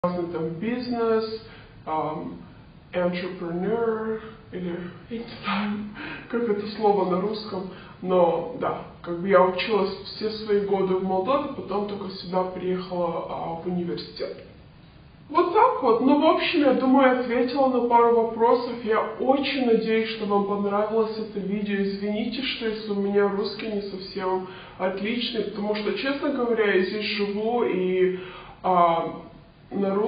разный там бизнес, entrepreneur, или я не знаю, как это слово на русском, но да, как бы я училась все свои годы в Молдове, потом только сюда приехала в университет. Вот так вот. Ну, в общем, я думаю, я ответила на пару вопросов. Я очень надеюсь, что вам понравилось это видео. Извините, что если у меня русский не совсем отличный, потому что, честно говоря, я здесь живу и на русском